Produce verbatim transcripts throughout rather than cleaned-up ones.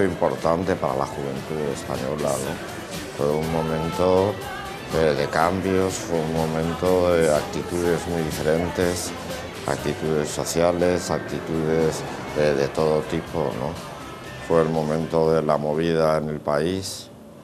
importante para la juventud española, ¿no? Fue un momento de, de cambios, fue un momento de actitudes muy diferentes, actitudes sociales, actitudes de, de todo tipo, ¿no? Fue el momento de la movida en el país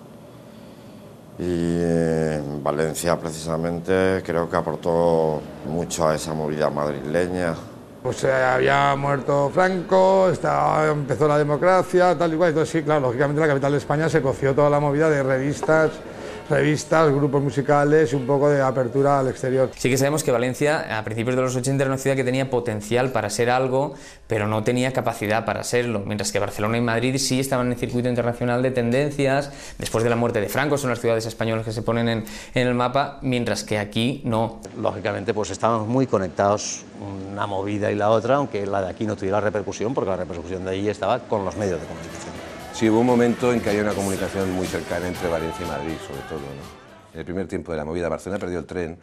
y en Valencia precisamente creo que aportó mucho a esa movida madrileña. Pues eh, había muerto Franco, estaba, empezó la democracia, tal y cual. Entonces sí, claro, lógicamente en la capital de España se coció toda la movida de revistas, revistas, grupos musicales y un poco de apertura al exterior. Sí que sabemos que Valencia a principios de los ochenta era una ciudad que tenía potencial para ser algo, pero no tenía capacidad para serlo, mientras que Barcelona y Madrid sí estaban en el circuito internacional de tendencias. Después de la muerte de Franco son las ciudades españolas que se ponen en, en el mapa, mientras que aquí no. Lógicamente pues estábamos muy conectados una movida y la otra, aunque la de aquí no tuviera repercusión, porque la repercusión de allí estaba con los medios de comunicación. Sí, hubo un momento en que había una comunicación muy cercana entre Valencia y Madrid, sobre todo, ¿no? En el primer tiempo de la movida, Barcelona perdió el tren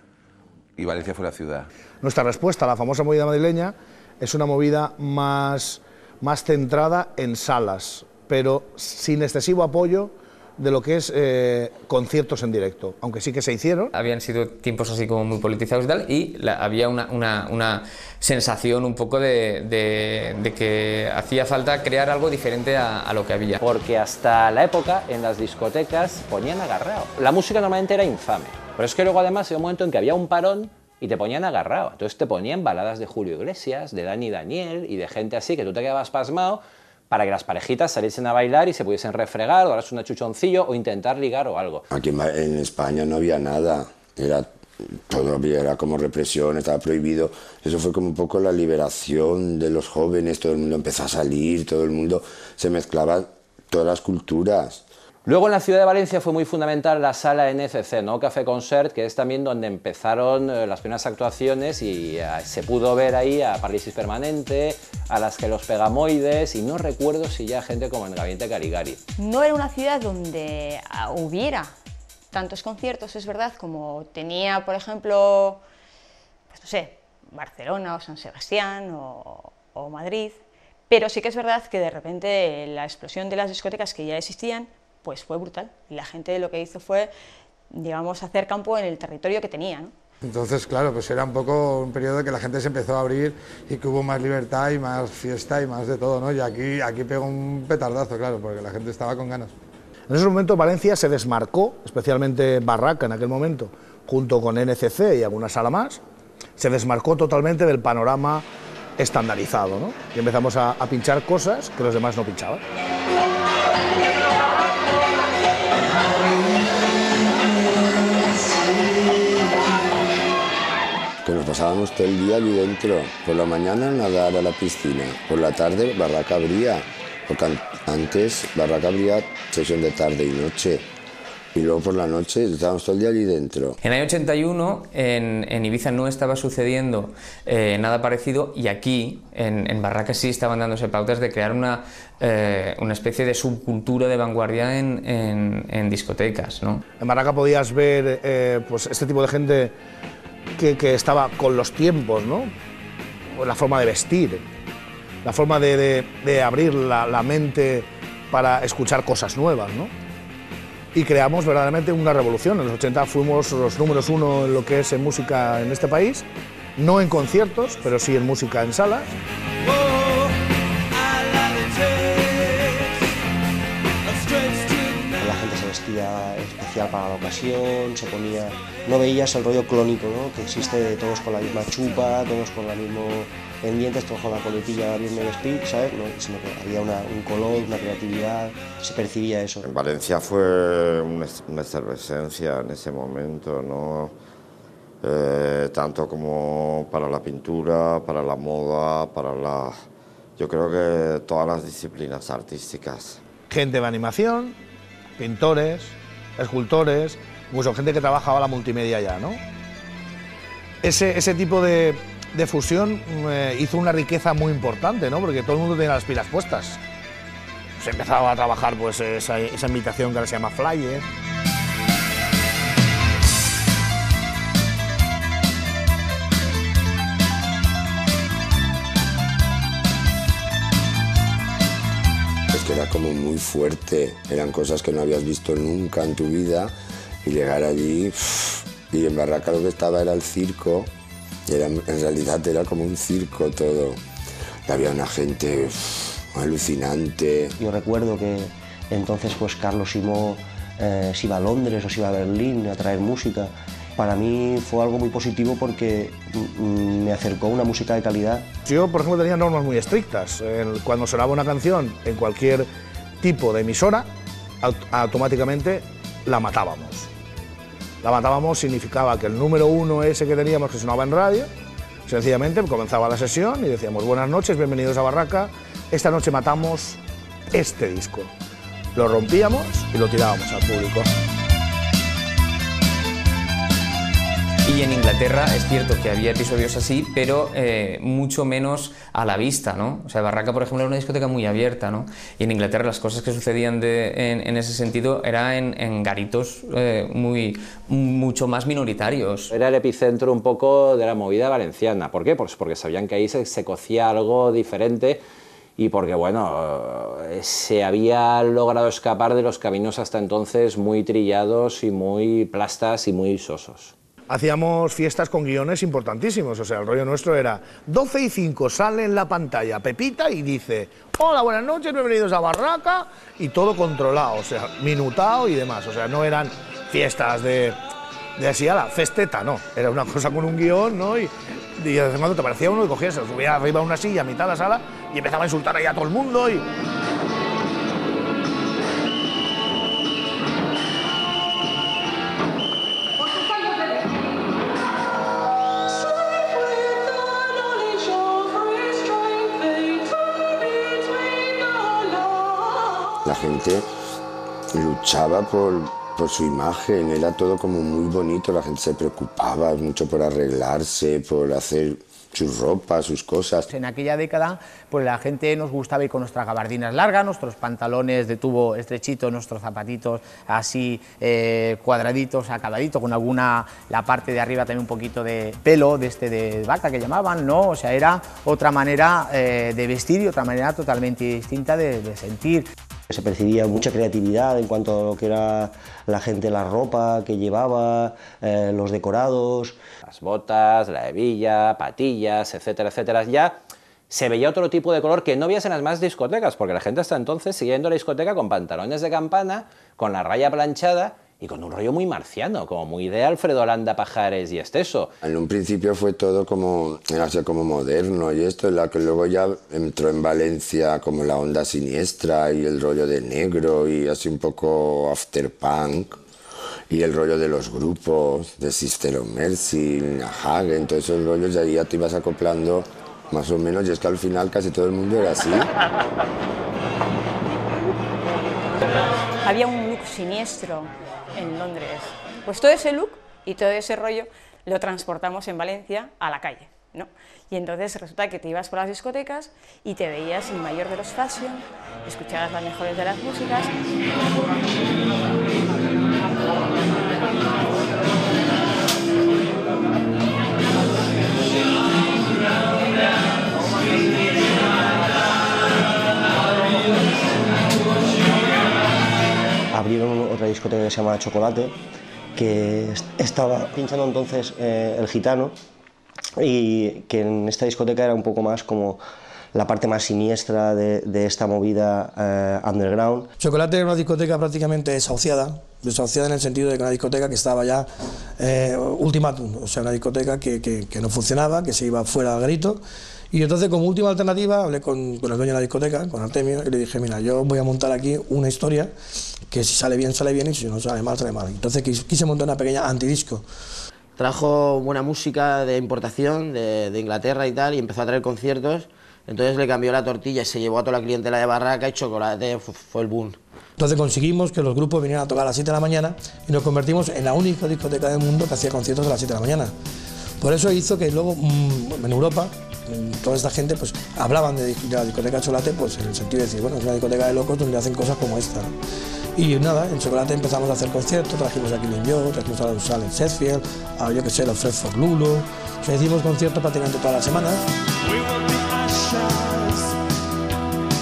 y Valencia fue la ciudad. Nuestra respuesta a la famosa movida madrileña es una movida más, más centrada en salas, pero sin excesivo apoyo de lo que es eh, conciertos en directo, aunque sí que se hicieron. Habían sido tiempos así como muy politizados y tal, y la, había una, una, una sensación un poco de, de, de que hacía falta crear algo diferente a, a lo que había. Porque hasta la época en las discotecas ponían agarrao. La música normalmente era infame, pero es que luego además había un momento en que había un parón y te ponían agarrao. Entonces te ponían baladas de Julio Iglesias, de Dani Daniel y de gente así que tú te quedabas pasmado, para que las parejitas saliesen a bailar y se pudiesen refregar, o darse un chuchoncillo o intentar ligar o algo. Aquí en España no había nada, era, todo era como represión, estaba prohibido. Eso fue como un poco la liberación de los jóvenes, todo el mundo empezó a salir, todo el mundo se mezclaba, todas las culturas. Luego en la ciudad de Valencia fue muy fundamental la sala N C C, ¿no? Café Concert, que es también donde empezaron eh, las primeras actuaciones y eh, se pudo ver ahí a Parálisis Permanente, a las que los Pegamoides y no recuerdo si ya gente como en Gabinete Caligari. No era una ciudad donde hubiera tantos conciertos, es verdad, como tenía, por ejemplo, pues no sé, Barcelona o San Sebastián o, o Madrid, pero sí que es verdad que de repente la explosión de las discotecas que ya existían pues fue brutal, y la gente lo que hizo fue, digamos, hacer campo en el territorio que tenía, ¿no? Entonces, claro, pues era un poco un periodo en que la gente se empezó a abrir y que hubo más libertad y más fiesta y más de todo, ¿no? Y aquí, aquí pegó un petardazo, claro, porque la gente estaba con ganas. En ese momento Valencia se desmarcó, especialmente Barraca en aquel momento, junto con N C C y alguna sala más, se desmarcó totalmente del panorama estandarizado, ¿no? Y empezamos a, a pinchar cosas que los demás no pinchaban. Que nos pasábamos todo el día allí dentro. Por la mañana nadar a la piscina, por la tarde Barraca abría, porque an antes Barraca abría sesión de tarde y noche, y luego por la noche estábamos todo el día allí dentro. En el año ochenta y uno en, en Ibiza no estaba sucediendo eh, nada parecido, y aquí en, en Barraca sí estaban dándose pautas de crear una, eh, una especie de subcultura de vanguardia en, en, en discotecas, ¿no? En Barraca podías ver eh, pues este tipo de gente que, que estaba con los tiempos, ¿no? La forma de vestir, la forma de, de, de abrir la, la mente para escuchar cosas nuevas, ¿no? Y creamos verdaderamente una revolución. En los ochenta fuimos los números uno en lo que es en música en este país, no en conciertos, pero sí en música en salas. La gente se vestía especial para la ocasión, se ponía... No veías el rollo clónico, ¿no? Que existe de todos con la misma chupa, todos con la misma pendientes, todos con la coletilla del mismo speed, ¿sabes? No, sino que había una, un color, una creatividad, se percibía eso. En Valencia fue una, una efervescencia en ese momento, ¿no? Eh, tanto como para la pintura, para la moda, para la... Yo creo que todas las disciplinas artísticas. Gente de animación, pintores, escultores, incluso gente que trabajaba la multimedia ya, ¿no? Ese, ese tipo de, de fusión eh, hizo una riqueza muy importante, ¿no? Porque todo el mundo tenía las pilas puestas. Se empezaba a trabajar pues esa, esa invitación que ahora se llama flyer. es que era como muy fuerte, eran cosas que no habías visto nunca en tu vida y llegar allí, uff, y en Barraca lo que estaba era el circo, era, en realidad era como un circo todo, y había una gente uff, alucinante. Yo recuerdo que entonces pues Carlos Simó eh, se iba a Londres o se iba a Berlín a traer música. Para mí fue algo muy positivo porque me acercó a una música de calidad. Yo, por ejemplo, tenía normas muy estrictas. Cuando sonaba una canción en cualquier tipo de emisora, automáticamente la matábamos. La matábamos significaba que el número uno ese que teníamos que sonaba en radio, sencillamente comenzaba la sesión y decíamos buenas noches, bienvenidos a Barraca, esta noche matamos este disco. Lo rompíamos y lo tirábamos al público. Y en Inglaterra es cierto que había episodios así, pero eh, mucho menos a la vista, ¿no? O sea, Barraca, por ejemplo, era una discoteca muy abierta, ¿no? Y en Inglaterra las cosas que sucedían de, en, en ese sentido eran en, en garitos eh, muy, mucho más minoritarios. Era el epicentro un poco de la movida valenciana. ¿Por qué? Pues porque sabían que ahí se, se cocía algo diferente y porque, bueno, se había logrado escapar de los caminos hasta entonces muy trillados y muy plastas y muy sosos. Hacíamos fiestas con guiones importantísimos, o sea, el rollo nuestro era doce y cinco, sale en la pantalla Pepita y dice hola, buenas noches, bienvenidos a Barraca, y todo controlado, o sea, minutado y demás, o sea, no eran fiestas de, de así a la festeta, no, era una cosa con un guión, ¿no? Y, y de vez en cuando te parecía uno y cogías, se subía arriba a una silla a mitad de la sala y empezaba a insultar ahí a todo el mundo y... La gente luchaba por, por su imagen, era todo como muy bonito, la gente se preocupaba mucho por arreglarse, por hacer sus ropas, sus cosas. En aquella década pues la gente nos gustaba ir con nuestras gabardinas largas, nuestros pantalones de tubo estrechito, nuestros zapatitos así eh, cuadraditos, acabaditos, con alguna, la parte de arriba también un poquito de pelo, de este de vaca que llamaban, ¿no? O sea, era otra manera eh, de vestir y otra manera totalmente distinta de, de sentir. Se percibía mucha creatividad en cuanto a lo que era la gente, la ropa que llevaba, eh, los decorados. Las botas, la hebilla, patillas, etcétera, etcétera. Ya se veía otro tipo de color que no veías en las más discotecas, porque la gente hasta entonces seguía yendo a la discoteca con pantalones de campana, con la raya planchada y con un rollo muy marciano, como muy de Alfredo Landa, Pajares y Esteso. En un principio fue todo como, era así como moderno y esto, la que luego ya entró en Valencia como la onda siniestra y el rollo de negro y así un poco afterpunk y el rollo de los grupos, de Sister of Mercy, Hagen, todos esos rollos, y ahí ya te ibas acoplando más o menos, y es que al final casi todo el mundo era así. Había un look siniestro en Londres. Pues todo ese look y todo ese rollo lo transportamos en Valencia a la calle, ¿no? Y entonces resulta que te ibas por las discotecas y te veías el mayor de los fashion, escuchabas las mejores de las músicas. Abrieron otra discoteca que se llama Chocolate, que estaba pinchando entonces eh, El Gitano, y que en esta discoteca era un poco más como la parte más siniestra de, de esta movida eh, underground. Chocolate era una discoteca prácticamente desahuciada, desahuciada en el sentido de que una discoteca que estaba ya eh, ultimátum, o sea, una discoteca que, que, que no funcionaba, que se iba fuera al grito. Y entonces, como última alternativa, hablé con, con el dueño de la discoteca, con Artemio, y le dije, mira, yo voy a montar aquí una historia que si sale bien, sale bien, y si no sale mal, sale mal. Entonces quise, quise montar una pequeña antidisco. Trajo buena música de importación de, de Inglaterra y tal, y empezó a traer conciertos. Entonces le cambió la tortilla y se llevó a toda la clientela de Barraca, y Chocolate fue el boom. Entonces conseguimos que los grupos vinieran a tocar a las siete de la mañana y nos convertimos en la única discoteca del mundo que hacía conciertos a las siete de la mañana. Por eso hizo que luego mmm, en Europa toda esta gente pues hablaban de, de la discoteca Chocolate, pues en el sentido de decir, bueno, es una discoteca de locos donde hacen cosas como esta, ¿no? Y nada, en Chocolate empezamos a hacer conciertos, trajimos a Killing Joe, trajimos a los Salem Sheffield, a yo que sé, los Fred for Lulu, o sea, hicimos conciertos prácticamente todas las semanas.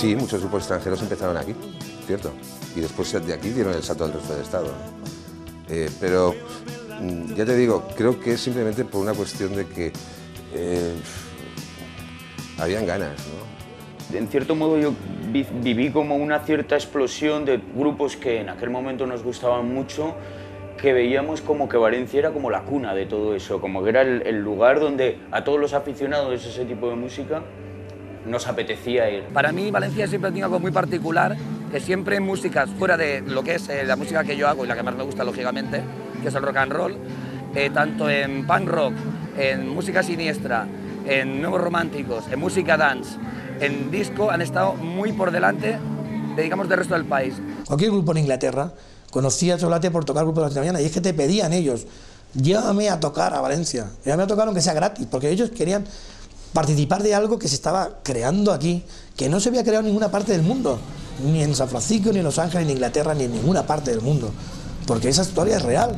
Sí, muchos grupos extranjeros empezaron aquí, cierto. Y después de aquí dieron el salto al resto del Estado. Eh, pero, ya te digo, creo que es simplemente por una cuestión de que eh, habían ganas, ¿no? En cierto modo yo vi, viví como una cierta explosión de grupos que en aquel momento nos gustaban mucho, que veíamos como que Valencia era como la cuna de todo eso, como que era el, el lugar donde a todos los aficionados de ese tipo de música nos apetecía ir. Para mí Valencia siempre ha tenido algo muy particular, que siempre en músicas, fuera de lo que es eh, la música que yo hago y la que más me gusta lógicamente, que es el rock and roll, eh, tanto en punk rock, en música siniestra, en nuevos románticos, en música dance, en disco, han estado muy por delante, de, digamos, del resto del país. Cualquier grupo en Inglaterra conocía Chocolate por tocar grupos de la mañana, y es que te pedían ellos, llévame a tocar a Valencia, llévame a tocar aunque sea gratis, porque ellos querían participar de algo que se estaba creando aquí, que no se había creado en ninguna parte del mundo, ni en San Francisco, ni en Los Ángeles, ni en Inglaterra, ni en ninguna parte del mundo, porque esa historia es real.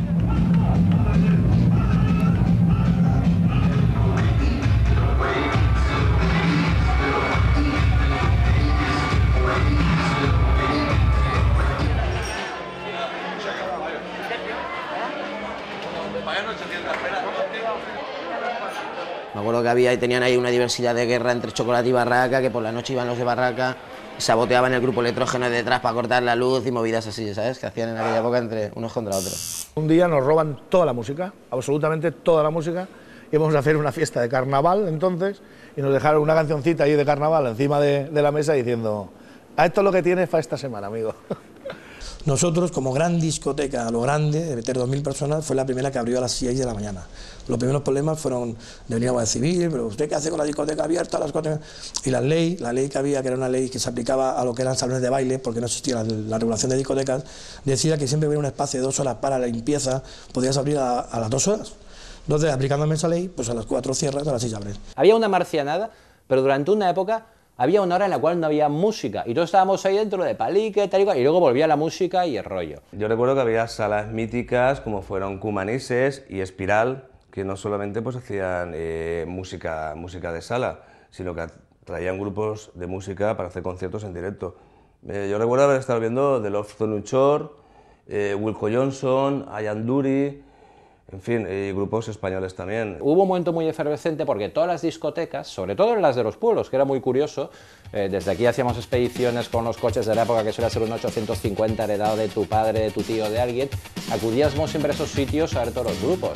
Me acuerdo que había y tenían ahí una diversidad de guerra entre Chocolate y Barraca, que por la noche iban los de Barraca, saboteaban el grupo electrógeno de detrás para cortar la luz y movidas así, ¿sabes? Que hacían en aquella época entre unos contra otros. Un día nos roban toda la música, absolutamente toda la música, y íbamos a hacer una fiesta de carnaval entonces, y nos dejaron una cancioncita ahí de carnaval encima de, de la mesa diciendo: a esto es lo que tienes para esta semana, amigo. Nosotros, como gran discoteca, a lo grande, de meter dos mil personas, fue la primera que abrió a las seis de la mañana. Los primeros problemas fueron de venir a Guardia Civil, pero ¿usted qué hace con la discoteca abierta? Las discotecas? Y la ley, la ley que había, que era una ley que se aplicaba a lo que eran salones de baile, porque no existía la, la regulación de discotecas, decía que siempre había un espacio de dos horas para la limpieza, podías abrir a, a las dos horas. Entonces, aplicándome esa ley, pues a las cuatro cierras, a las seis abres. Había una marcianada, pero durante una época había una hora en la cual no había música y todos estábamos ahí dentro de palique, tal y cual, y luego volvía la música y el rollo. Yo recuerdo que había salas míticas como fueron Cumanises y Espiral, que no solamente pues hacían eh, música, música de sala, sino que traían grupos de música para hacer conciertos en directo. Eh, yo recuerdo haber estado viendo The Love Zonuchor, eh, Wilco Johnson, Ian Dury, en fin, y grupos españoles también. Hubo un momento muy efervescente porque todas las discotecas, sobre todo en las de los pueblos, que era muy curioso, eh, desde aquí hacíamos expediciones con los coches de la época, que suele ser un ochocientos cincuenta heredado de tu padre, de tu tío, de alguien, acudíamos siempre a esos sitios a ver todos los grupos.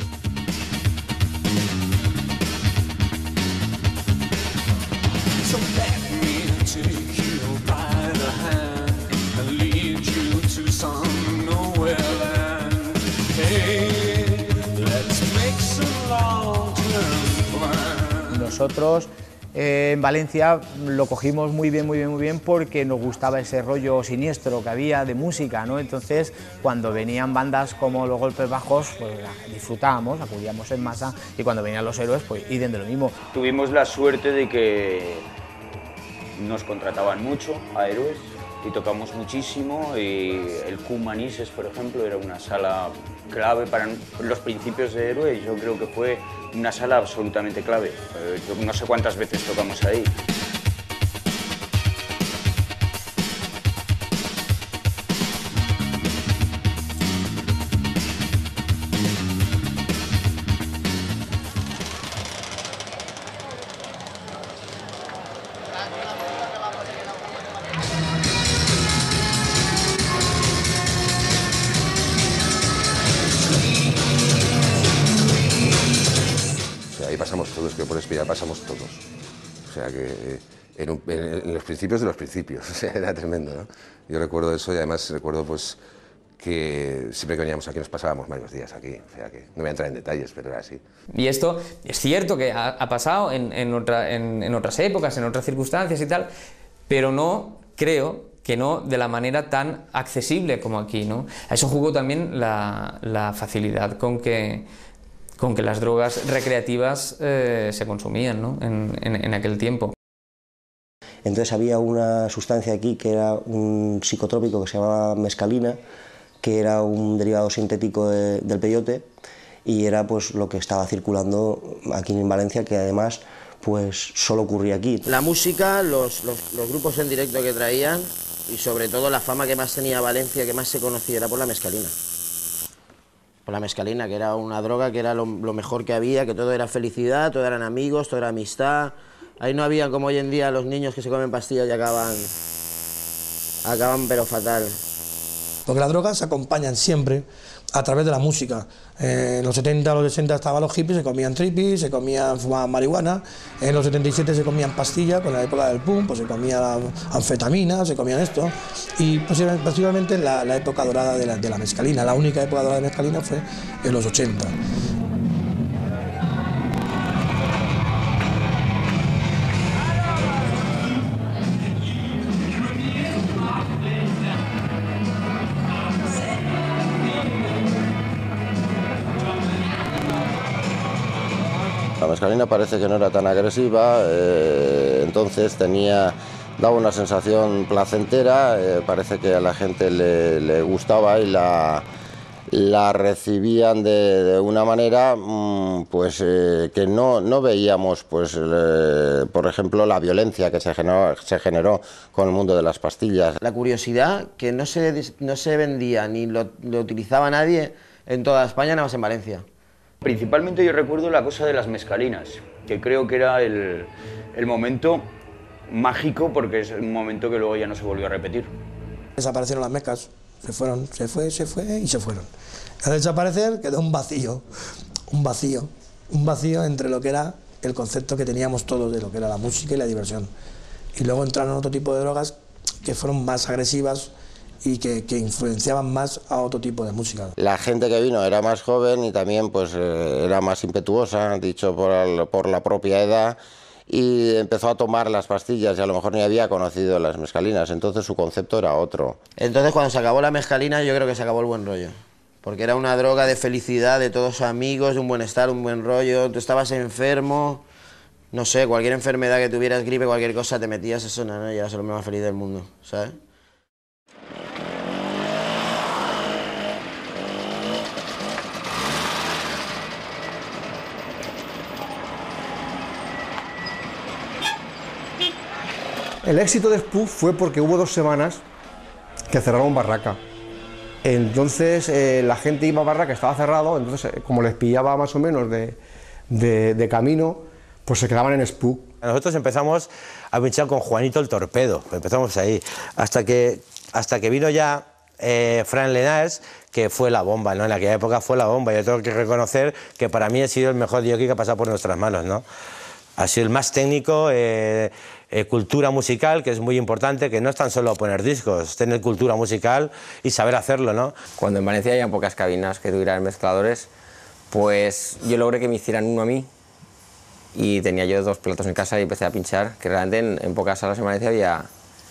Nosotros eh, en Valencia lo cogimos muy bien, muy bien, muy bien porque nos gustaba ese rollo siniestro que había de música, ¿no? Entonces, cuando venían bandas como Los Golpes Bajos, pues disfrutábamos, acudíamos en masa, y cuando venían Los Héroes, pues idem de lo mismo. Tuvimos la suerte de que nos contrataban mucho a Héroes y tocamos muchísimo, y el Cumanises, por ejemplo, era una sala clave para los principios de Héroes. Yo creo que fue una sala absolutamente clave. Yo no sé cuántas veces tocamos ahí. Ahí pasamos todos, que por Espiral pasamos todos. O sea que en, un, en, en los principios de los principios, o sea, era tremendo, ¿no? Yo recuerdo eso, y además recuerdo pues que siempre que veníamos aquí nos pasábamos varios días aquí, o sea que no voy a entrar en detalles, pero era así. Y esto es cierto que ha, ha pasado en, en, otra, en, en otras épocas, en otras circunstancias y tal, pero no creo que no de la manera tan accesible como aquí, ¿no? A eso jugó también la, la facilidad con que con que las drogas recreativas eh, se consumían, ¿no? en, en, en aquel tiempo. Entonces había una sustancia aquí que era un psicotrópico que se llamaba mescalina, que era un derivado sintético de, del peyote, y era pues lo que estaba circulando aquí en Valencia, que además pues solo ocurría aquí. La música, los, los, los grupos en directo que traían y sobre todo la fama que más tenía Valencia, que más se conocía, era por la mescalina. Por la mescalina, que era una droga, que era lo, lo mejor que había, que todo era felicidad, todo eran amigos, todo era amistad. Ahí no había como hoy en día los niños que se comen pastillas y acaban, acaban pero fatal. Porque las drogas se acompañan siempre a través de la música. Eh, en los setenta, los sesenta estaban los hippies, se comían tripis, se comían, fumaban marihuana. En los setenta y siete se comían pastillas, con la época del punk, pues se comía anfetamina, se comían esto. Y posiblemente la, la época dorada de la, de la mescalina, la única época dorada de la mescalina fue en los ochenta. La mescalina parece que no era tan agresiva, eh, entonces tenía, daba una sensación placentera, eh, parece que a la gente le, le gustaba y la, la recibían de, de una manera mmm, pues, eh, que no, no veíamos, pues, eh, por ejemplo, la violencia que se generó, se generó con el mundo de las pastillas. La curiosidad que no se, no se vendía ni lo, lo utilizaba nadie en toda España, nada más en Valencia. Principalmente yo recuerdo la cosa de las mescalinas, que creo que era el, el momento mágico porque es un momento que luego ya no se volvió a repetir. Desaparecieron las mezcas, se fueron, se fue, se fue y se fueron. Al desaparecer quedó un vacío, un vacío, un vacío entre lo que era el concepto que teníamos todos de lo que era la música y la diversión. Y luego entraron otro tipo de drogas que fueron más agresivas y que, que influenciaban más a otro tipo de música. La gente que vino era más joven y también pues, eh, era más impetuosa, dicho por, el, por la propia edad, y empezó a tomar las pastillas y a lo mejor ni había conocido las mescalinas, entonces su concepto era otro. Entonces cuando se acabó la mescalina yo creo que se acabó el buen rollo, porque era una droga de felicidad, de todos amigos, de un buen estar, un buen rollo, tú estabas enfermo, no sé, cualquier enfermedad que tuvieras, gripe, cualquier cosa, te metías eso, no, no, y eras el hombre más feliz del mundo, ¿sabes? El éxito de Spook fue porque hubo dos semanas que cerraron Barraca. Entonces eh, la gente iba a Barraca, estaba cerrado, entonces eh, como les pillaba más o menos de, de, de camino, pues se quedaban en Spook. Nosotros empezamos a pinchar con Juanito el Torpedo, empezamos ahí, hasta que, hasta que vino ya eh, Fran Linares, que fue la bomba, ¿no? En aquella época fue la bomba. Yo tengo que reconocer que para mí ha sido el mejor jockey que ha pasado por nuestras manos, ¿no? Ha sido el más técnico, eh, eh, cultura musical, que es muy importante, que no es tan solo poner discos, tener cultura musical y saber hacerlo, ¿no? Cuando en Valencia había pocas cabinas que tuvieran mezcladores, pues yo logré que me hicieran uno a mí y tenía yo dos platos en casa y empecé a pinchar, que realmente en, en pocas salas en Valencia había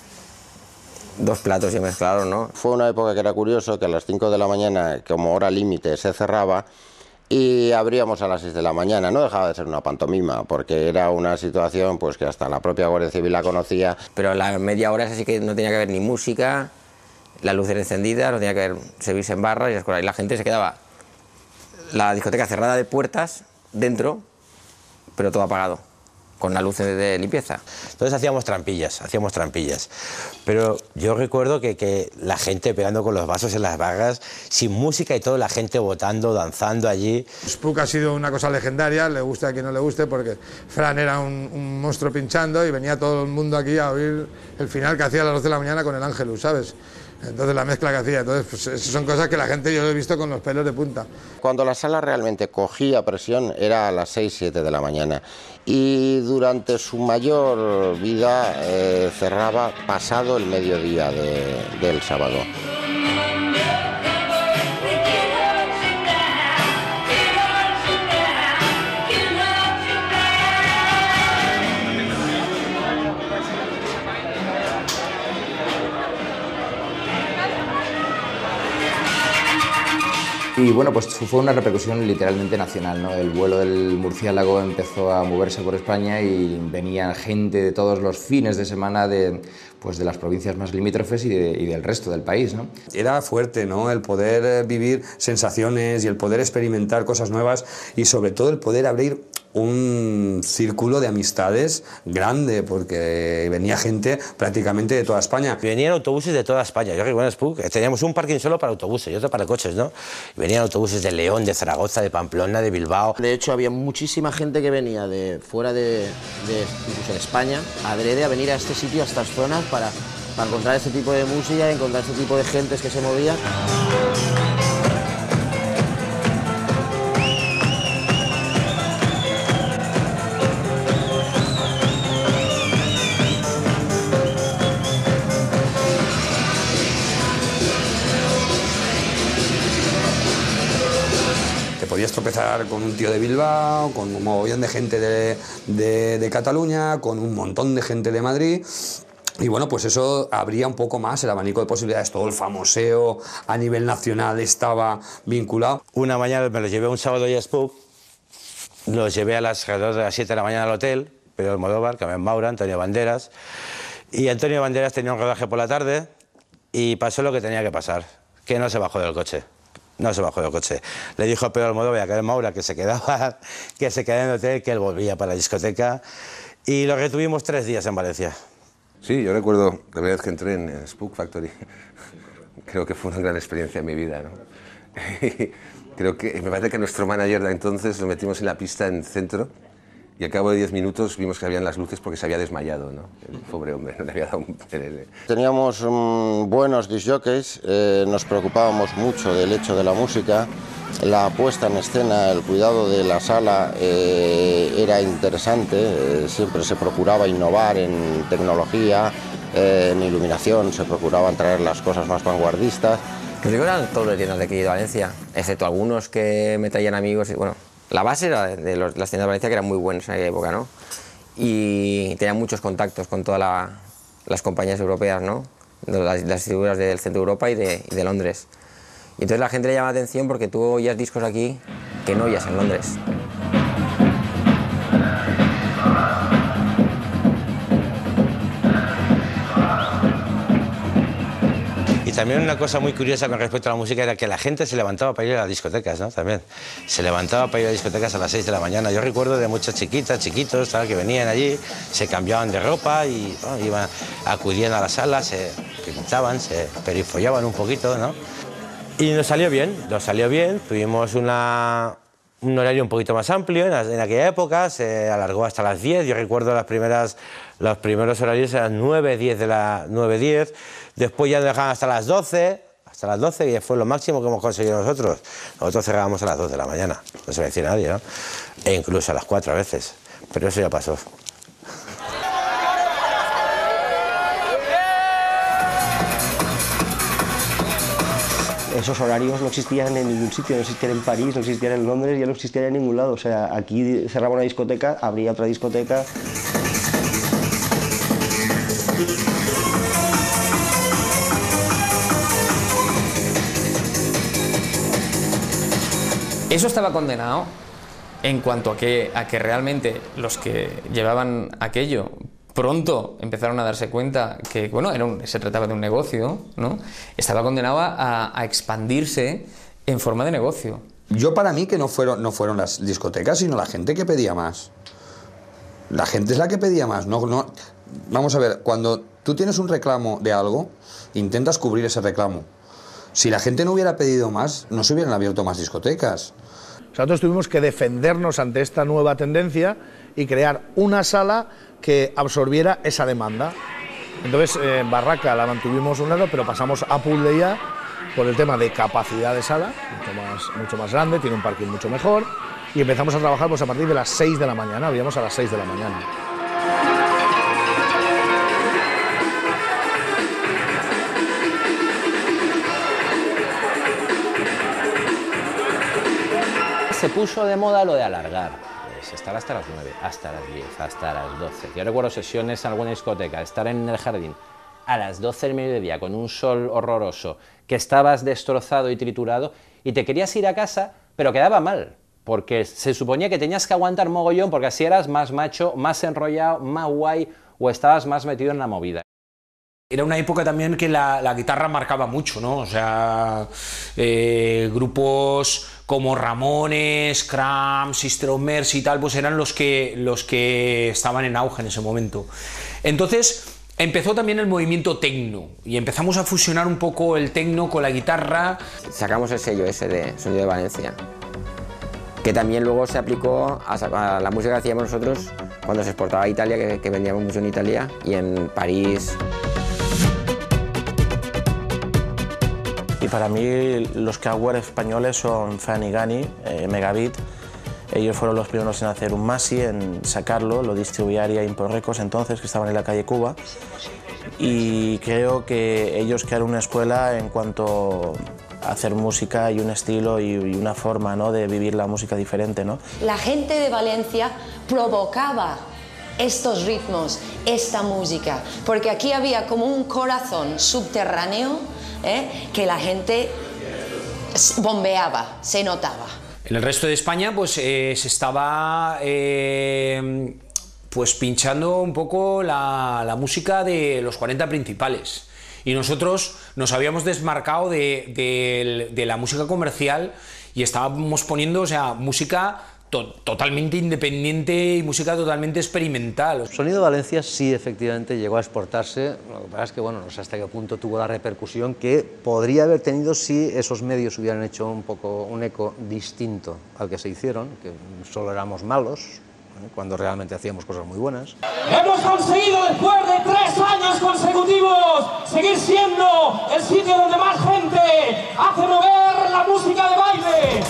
dos platos y mezclador, ¿no? Fue una época que era curioso, que a las cinco de la mañana, como hora límite, se cerraba y abríamos a las seis de la mañana. No dejaba de ser una pantomima, porque era una situación pues que hasta la propia Guardia Civil la conocía. Pero la media hora es así que no tenía que haber ni música, la luz era encendida, no tenía que haber servirse en barras y las cosas. Y la gente se quedaba, la discoteca cerrada de puertas, dentro, pero todo apagado, con la luz de limpieza. Entonces hacíamos trampillas, hacíamos trampillas. Pero yo recuerdo que, que la gente pegando con los vasos en las barras, sin música y todo, la gente votando, danzando allí. Spook ha sido una cosa legendaria, le guste a quien no le guste, porque Fran era un, un monstruo pinchando y venía todo el mundo aquí a oír el final que hacía a las doce de la mañana con el Ángelus, ¿sabes? Entonces la mezcla que hacía, entonces pues, esas son cosas que la gente yo lo he visto con los pelos de punta. Cuando la sala realmente cogía presión era a las seis, siete de la mañana y durante su mayor vida eh, cerraba pasado el mediodía de, del sábado. Y bueno, pues fue una repercusión literalmente nacional, ¿no? El vuelo del murciélago empezó a moverse por España y venía gente de todos los fines de semana de, pues, de las provincias más limítrofes y, de, y del resto del país, ¿no? Era fuerte, ¿no? El poder vivir sensaciones y el poder experimentar cosas nuevas y sobre todo el poder abrir un círculo de amistades grande, porque venía gente prácticamente de toda España. Venían autobuses de toda España. Yo recuerdo en Spook, teníamos un parking solo para autobuses y otro para coches, ¿no? Venían autobuses de León, de Zaragoza, de Pamplona, de Bilbao. De hecho, había muchísima gente que venía de fuera de, de incluso de España, adrede a venir a este sitio, a estas zonas, para, para encontrar este tipo de música, encontrar este tipo de gentes que se movían. Podías tropezar con un tío de Bilbao, con un mogollón de gente de, de, de Cataluña, con un montón de gente de Madrid. Y bueno, pues eso abría un poco más el abanico de posibilidades. Todo el famoseo a nivel nacional estaba vinculado. Una mañana me los llevé un sábado y a Spook, los llevé a las, alrededor de las siete de la mañana al hotel, Pedro Almodóvar, Carmen Maura, Antonio Banderas. Y Antonio Banderas tenía un rodaje por la tarde y pasó lo que tenía que pasar, que no se bajó del coche. No se bajó del coche. Le dijo a Pedro Almodóvar y a Carmen Maura que se quedaba, que se quedaba en el hotel, que él volvía para la discoteca. Y lo retuvimos tres días en Valencia. Sí, yo recuerdo la primera vez que entré en Spook Factory. Creo que fue una gran experiencia en mi vida, ¿no? Creo que, me parece que nuestro manager de entonces lo metimos en la pista en el centro y al cabo de diez minutos vimos que habían las luces porque se había desmayado, ¿no? El pobre hombre, no le había dado un pelele. Teníamos um, buenos disc jockeys, eh, nos preocupábamos mucho del hecho de la música, la puesta en escena, el cuidado de la sala eh, era interesante, eh, siempre se procuraba innovar en tecnología, eh, en iluminación, se procuraban traer las cosas más vanguardistas. Pues digo, eran todos los tiendas de aquí de Valencia, excepto algunos que me traían amigos y bueno. La base era de los, las tiendas de Valencia, que eran muy buenas en aquella época, ¿no? Y tenían muchos contactos con todas la, las compañías europeas, ¿no? Las, las figuras del centro de Europa y de, y de Londres. Y entonces la gente le llama la atención porque tú oías discos aquí que no oías en Londres. Y también una cosa muy curiosa con respecto a la música era que la gente se levantaba para ir a las discotecas, ¿no? También. Se levantaba para ir a discotecas a las seis de la mañana. Yo recuerdo de muchas chiquitas, chiquitos, tal, que venían allí, se cambiaban de ropa y bueno, iban, acudían a la sala, se pintaban, se perifollaban un poquito, ¿no? Y nos salió bien, nos salió bien. Tuvimos una, un horario un poquito más amplio en, en aquella época, se alargó hasta las diez. Yo recuerdo las primeras, los primeros horarios eran nueve, diez de la nueve, diez. Después ya nos dejaban hasta las doce, hasta las doce, que fue lo máximo que hemos conseguido nosotros. Nosotros cerrábamos a las dos de la mañana, no se me decía nadie, ¿no? E incluso a las cuatro a veces, pero eso ya pasó. Esos horarios no existían en ningún sitio, no existían en París, no existían en Londres, ya no existían en ningún lado. O sea, aquí cerraba una discoteca, abría otra discoteca. Eso estaba condenado en cuanto a que, a que realmente los que llevaban aquello pronto empezaron a darse cuenta que, bueno, era un, se trataba de un negocio, ¿no? Estaba condenado a, a expandirse en forma de negocio. Yo para mí que no fueron, no fueron las discotecas, sino la gente que pedía más. La gente es la que pedía más. No, no, vamos a ver, cuando tú tienes un reclamo de algo, intentas cubrir ese reclamo. Si la gente no hubiera pedido más, no se hubieran abierto más discotecas. Nosotros tuvimos que defendernos ante esta nueva tendencia y crear una sala que absorbiera esa demanda. Entonces, eh, Barraca la mantuvimos un lado, pero pasamos a Pool de ya por el tema de capacidad de sala, mucho más, mucho más grande, tiene un parking mucho mejor, y empezamos a trabajar pues, a partir de las seis de la mañana, abríamos a las seis de la mañana. Se puso de moda lo de alargar, pues estar hasta las nueve, hasta las diez, hasta las doce. Yo recuerdo sesiones en alguna discoteca, estar en el jardín a las doce del mediodía con un sol horroroso, que estabas destrozado y triturado y te querías ir a casa, pero quedaba mal, porque se suponía que tenías que aguantar mogollón porque así eras más macho, más enrollado, más guay o estabas más metido en la movida. Era una época también que la, la guitarra marcaba mucho, ¿no? O sea, eh, grupos como Ramones, Cramp, Sister of Mercy y tal, pues eran los que, los que estaban en auge en ese momento. Entonces empezó también el movimiento tecno y empezamos a fusionar un poco el tecno con la guitarra. Sacamos el sello ese de Sonido de Valencia, que también luego se aplicó a, a la música que hacíamos nosotros cuando se exportaba a Italia, que, que vendíamos mucho en Italia y en París. Y para mí los Cowboys españoles son Fanny Gani, eh, Megabit. Ellos fueron los primeros en hacer un Masi, en sacarlo, lo distribuía Import Records entonces, que estaban en la calle Cuba. Y creo que ellos crearon una escuela en cuanto a hacer música y un estilo y, y una forma, ¿no?, de vivir la música diferente, ¿no? La gente de Valencia provocaba estos ritmos, esta música, porque aquí había como un corazón subterráneo, ¿eh?, que la gente bombeaba, se notaba. En el resto de España pues eh, se estaba eh, pues pinchando un poco la, la música de los cuarenta principales y nosotros nos habíamos desmarcado de, de, de la música comercial y estábamos poniendo, o sea, música to totalmente independiente y música totalmente experimental. Sonido Valencia sí, efectivamente, llegó a exportarse, lo que pasa es que, bueno, no sé hasta qué punto tuvo la repercusión que podría haber tenido si esos medios hubieran hecho un poco un eco distinto al que se hicieron, que solo éramos malos, ¿eh?, cuando realmente hacíamos cosas muy buenas. Hemos conseguido, después de tres años consecutivos, seguir siendo el sitio donde más gente hace mover la música de baile.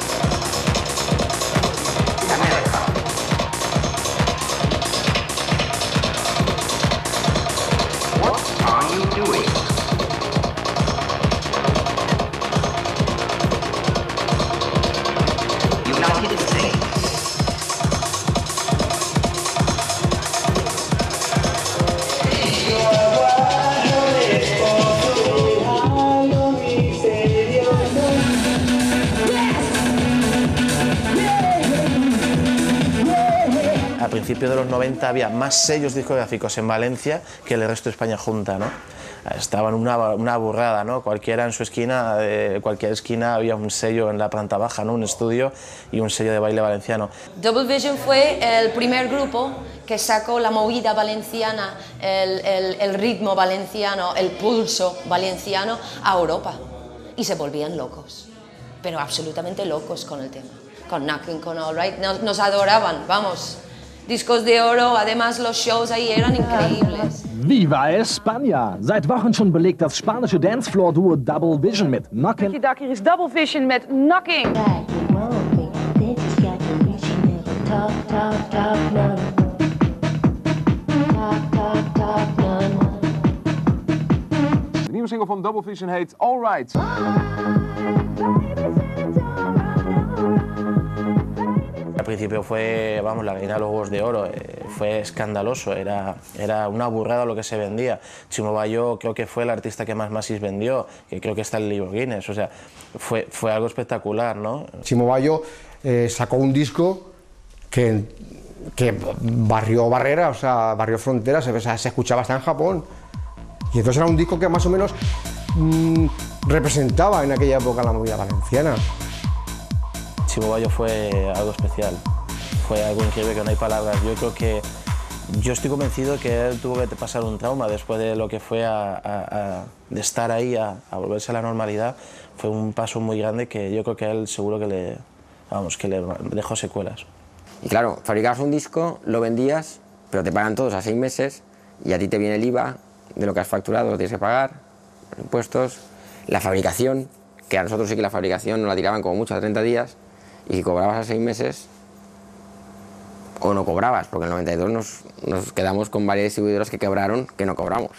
A principios de los noventa había más sellos discográficos en Valencia que el resto de España junta, ¿no? Estaban una, una burrada, ¿no? Cualquiera en su esquina, de cualquier esquina había un sello en la planta baja, ¿no?, un estudio y un sello de baile valenciano. Double Vision fue el primer grupo que sacó la movida valenciana, el, el, el ritmo valenciano, el pulso valenciano a Europa. Y se volvían locos, pero absolutamente locos con el tema. Con Knockin', con All Right, nos, nos adoraban, vamos. Discos de oro, además los shows ahí eran increíbles. Viva España! Seit Wochen schon belegt das spanische Dancefloor-Duo Double Vision mit Knockin'. Dag, hier is Double Vision met Knockin'. De nieuwe single van Double Vision heet All Right. Al principio fue, vamos, la gallina de los huevos de oro, eh, fue escandaloso, era, era una burrada lo que se vendía. Chimo Bayo creo que fue el artista que más Masis vendió, que creo que está en el libro Guinness, o sea, fue, fue algo espectacular, ¿no? Chimo Bayo eh, sacó un disco que, que barrió barreras, o sea, barrió fronteras, o sea, se escuchaba hasta en Japón. Y entonces era un disco que más o menos mmm, representaba en aquella época la movida valenciana. Chimo Bayo fue algo especial, fue algo increíble que no hay palabras. Yo creo que, yo estoy convencido que él tuvo que pasar un trauma después de lo que fue a, a, a, de estar ahí a, a volverse a la normalidad. Fue un paso muy grande que yo creo que a él seguro que le, vamos, que le dejó secuelas. Y claro, fabricabas un disco, lo vendías, pero te pagan todos a seis meses y a ti te viene el I V A de lo que has facturado, lo tienes que pagar, impuestos, la fabricación, que a nosotros sí que la fabricación nos la tiraban como mucho a treinta días, y si cobrabas a seis meses, o no cobrabas, porque en el noventa y dos nos, nos quedamos con varias distribuidoras que quebraron que no cobramos.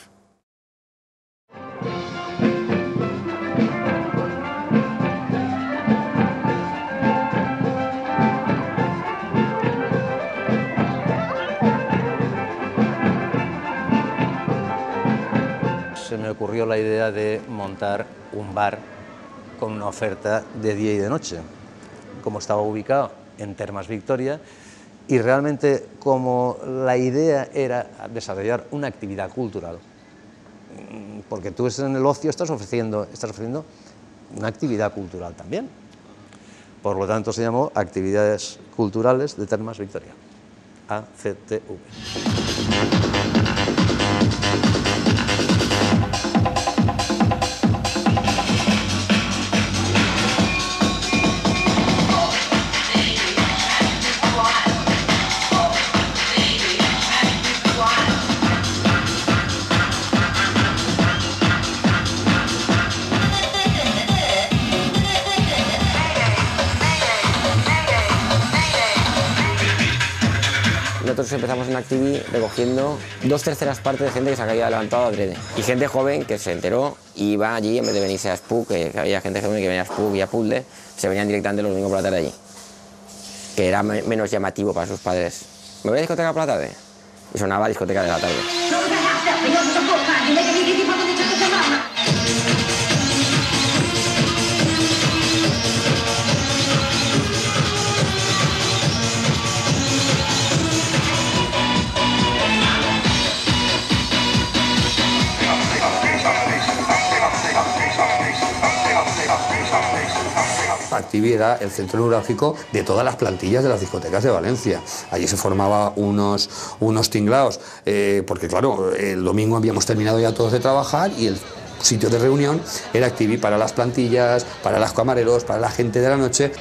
Se me ocurrió la idea de montar un bar con una oferta de día y de noche. Como estaba ubicado en Termas Victoria y realmente como la idea era desarrollar una actividad cultural, porque tú en el ocio estás ofreciendo, estás ofreciendo una actividad cultural también. Por lo tanto, se llamó Actividades Culturales de Termas Victoria, A C T V. Nosotros empezamos en Activi recogiendo dos terceras partes de gente que se había levantado adrede. Y gente joven que se enteró y iba allí en vez de venirse a Spook, que había gente joven que venía a Spook y a Puzzle, se venían directamente los domingos por la tarde allí. Que era me menos llamativo para sus padres. ¿Me voy a discoteca por la tarde? Y sonaba discoteca de la tarde. Activi era el centro neurálgico de todas las plantillas de las discotecas de Valencia. Allí se formaban unos, unos tinglaos, eh, porque claro, el domingo habíamos terminado ya todos de trabajar y el sitio de reunión era Activi para las plantillas, para los camareros, para la gente de la noche.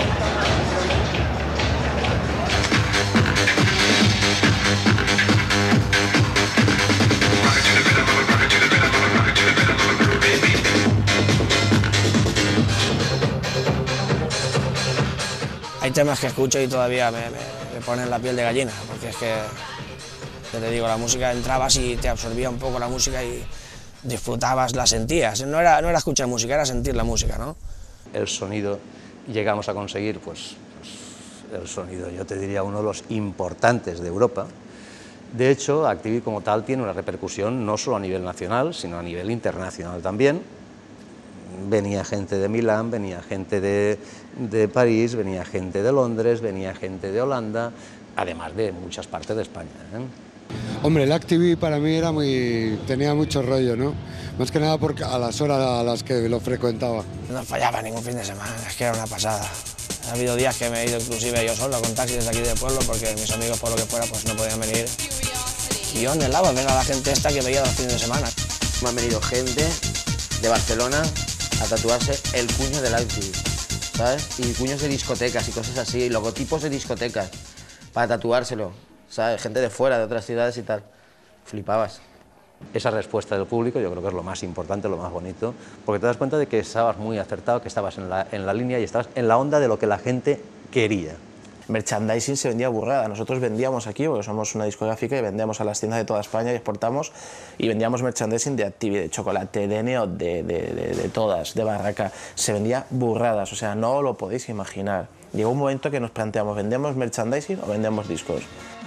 Hay temas que escucho y todavía me, me, me ponen la piel de gallina, porque es que, ya te digo, la música, entrabas y te absorbía un poco la música y disfrutabas, la sentías. No era, no era escuchar música, era sentir la música, ¿no? El sonido, llegamos a conseguir, pues, pues el sonido, yo te diría, uno de los importantes de Europa. De hecho, Activi como tal tiene una repercusión no solo a nivel nacional, sino a nivel internacional también. Venía gente de Milán, venía gente de, de París, venía gente de Londres, venía gente de Holanda, además de muchas partes de España, ¿eh? Hombre, el Activi para mí era muy, tenía mucho rollo, ¿no? Más que nada porque a las horas a las que lo frecuentaba. No fallaba ningún fin de semana, es que era una pasada. Ha habido días que me he ido inclusive yo solo con taxis desde aquí del pueblo porque mis amigos por lo que fuera pues no podían venir. Y yo en el lado, venga la gente esta que veía los fines de semana. Me han venido gente de Barcelona a tatuarse el cuño del Activi, ¿sabes? Y cuños de discotecas y cosas así, y logotipos de discotecas para tatuárselo, ¿sabes? Gente de fuera, de otras ciudades y tal. Flipabas. Esa respuesta del público yo creo que es lo más importante, lo más bonito, porque te das cuenta de que estabas muy acertado, que estabas en la, en la línea y estabas en la onda de lo que la gente quería. Merchandising se vendía burrada. Nosotros vendíamos aquí, porque somos una discográfica y vendíamos a las tiendas de toda España y exportamos, y vendíamos merchandising de Activi, de chocolate, de Neo, de, de, de, de todas, de Barraca. Se vendía burradas, o sea, no lo podéis imaginar. Llegó un momento que nos planteamos, ¿vendemos merchandising o vendemos discos?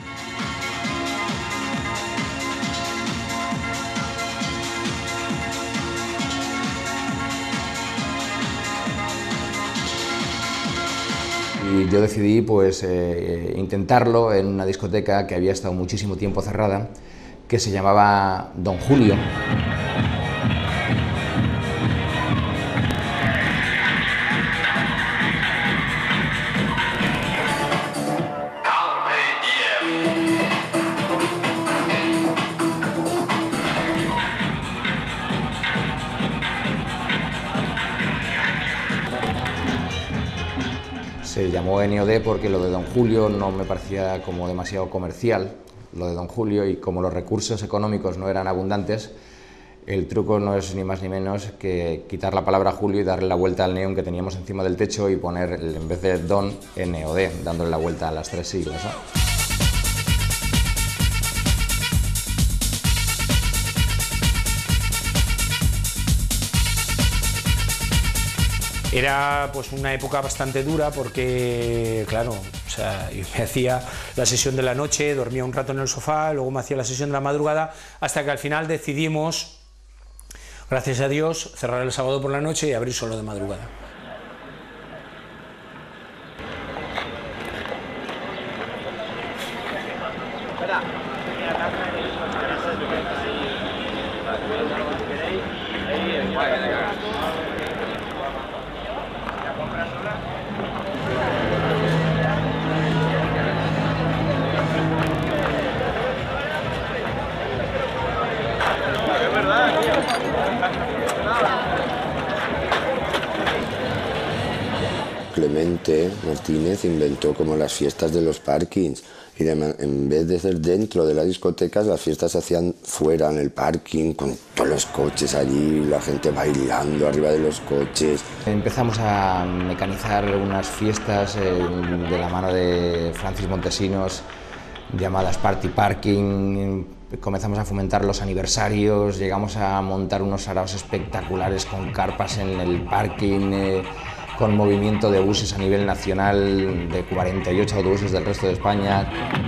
Y yo decidí pues, eh, intentarlo en una discoteca que había estado muchísimo tiempo cerrada, que se llamaba Don Julio. Se llamó N O D porque lo de Don Julio no me parecía como demasiado comercial, lo de Don Julio, y como los recursos económicos no eran abundantes, el truco no es ni más ni menos que quitar la palabra Julio y darle la vuelta al neón que teníamos encima del techo y poner, en vez de Don, N O D, dándole la vuelta a las tres siglas, ¿no? Era pues una época bastante dura porque, claro, o sea, me hacía la sesión de la noche, dormía un rato en el sofá, luego me hacía la sesión de la madrugada, hasta que al final decidimos, gracias a Dios, cerrar el sábado por la noche y abrir solo de madrugada. Espera. Clemente Martínez inventó como las fiestas de los parkings. Y de, en vez de ser dentro de las discotecas, las fiestas se hacían fuera, en el parking, con todos los coches allí, la gente bailando arriba de los coches. Empezamos a mecanizar unas fiestas eh, de la mano de Francis Montesinos, llamadas Party Parking. Comenzamos a fomentar los aniversarios, llegamos a montar unos saraos espectaculares con carpas en el parking, eh, con movimiento de buses a nivel nacional, de cuarenta y ocho autobuses del resto de España.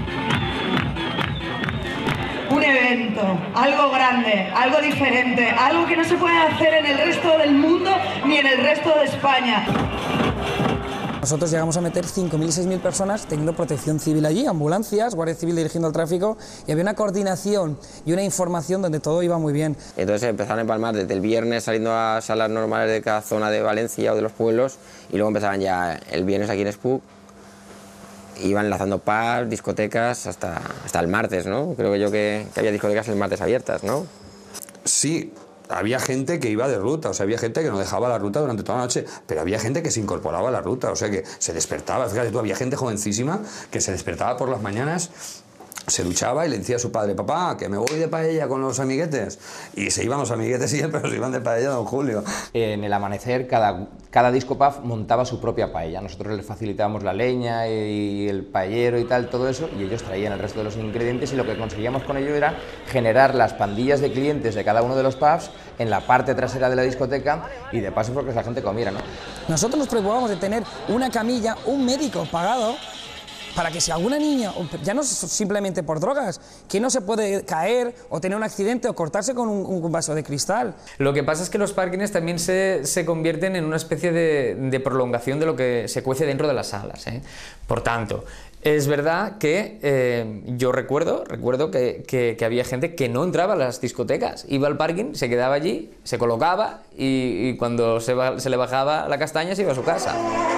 Un evento, algo grande, algo diferente, algo que no se puede hacer en el resto del mundo ni en el resto de España. Nosotros llegamos a meter cinco mil, seis mil personas teniendo protección civil allí, ambulancias, guardia civil dirigiendo el tráfico, y había una coordinación y una información donde todo iba muy bien. Entonces empezaron a empalmar desde el viernes saliendo a salas normales de cada zona de Valencia o de los pueblos, y luego empezaban ya el viernes aquí en Spook, iban enlazando pubs, discotecas, hasta, hasta el martes, ¿no? Creo que yo que, que había discotecas el martes abiertas, ¿no? Sí. Había gente que iba de ruta, o sea, había gente que no dejaba la ruta durante toda la noche, pero había gente que se incorporaba a la ruta, o sea, que se despertaba. Fíjate tú, había gente jovencísima que se despertaba por las mañanas, se duchaba y le decía a su padre: papá, que me voy de paella con los amiguetes. Y se iban los amiguetes y él, pero se iban de paella don Julio. En el amanecer, cada, cada disco pub montaba su propia paella. Nosotros les facilitábamos la leña y el paellero y tal, todo eso, y ellos traían el resto de los ingredientes, y lo que conseguíamos con ello era generar las pandillas de clientes de cada uno de los pubs en la parte trasera de la discoteca, y de paso porque la gente comiera, ¿no? Nosotros nos preocupábamos de tener una camilla, un médico pagado, para que si alguna niña, ya no simplemente por drogas, que no se puede caer o tener un accidente o cortarse con un, un vaso de cristal. Lo que pasa es que los parkings también se, se convierten en una especie de, de prolongación de lo que se cuece dentro de las salas, ¿eh? Por tanto, es verdad que eh, yo recuerdo, recuerdo que, que, que había gente que no entraba a las discotecas, iba al parking, se quedaba allí, se colocaba y, y cuando se, va, se le bajaba la castaña se iba a su casa.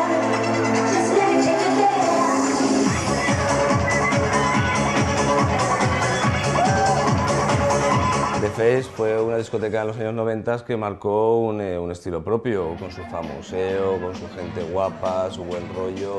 The Face fue una discoteca en los años noventa que marcó un, eh, un estilo propio, con su famoseo, con su gente guapa, su buen rollo.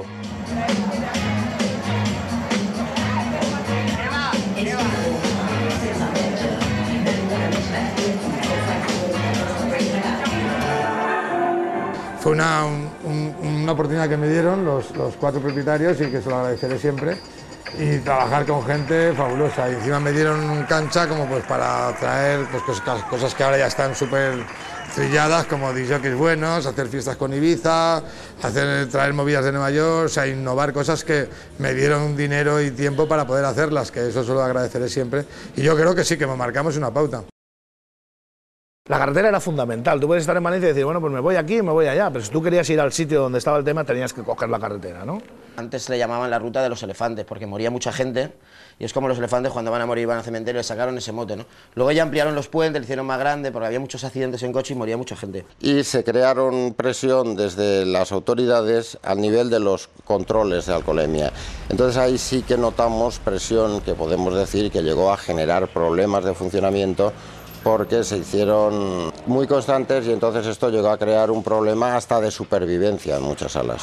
Fue una, un, una oportunidad que me dieron los, los cuatro propietarios y que se lo agradeceré siempre. Y trabajar con gente fabulosa, y encima me dieron cancha como pues para traer pues, cosas, cosas que ahora ya están súper trilladas, como discjockeys buenos, hacer fiestas con Ibiza, hacer, traer movidas de Nueva York, o sea, innovar cosas que me dieron dinero y tiempo para poder hacerlas, que eso se lo agradeceré siempre, y yo creo que sí, que me marcamos una pauta. La carretera era fundamental. Tú puedes estar en Valencia y decir, bueno, pues me voy aquí, me voy allá, pero si tú querías ir al sitio donde estaba el tema, tenías que coger la carretera, ¿no? Antes se le llamaban la ruta de los elefantes, porque moría mucha gente, y es como los elefantes cuando van a morir van al cementerio, le sacaron ese mote, ¿no? Luego ya ampliaron los puentes, le hicieron más grande, porque había muchos accidentes en coche y moría mucha gente. Y se crearon presión desde las autoridades al nivel de los controles de alcoholemia. Entonces ahí sí que notamos presión que podemos decir que llegó a generar problemas de funcionamiento, porque se hicieron muy constantes y entonces esto llegó a crear un problema hasta de supervivencia en muchas salas.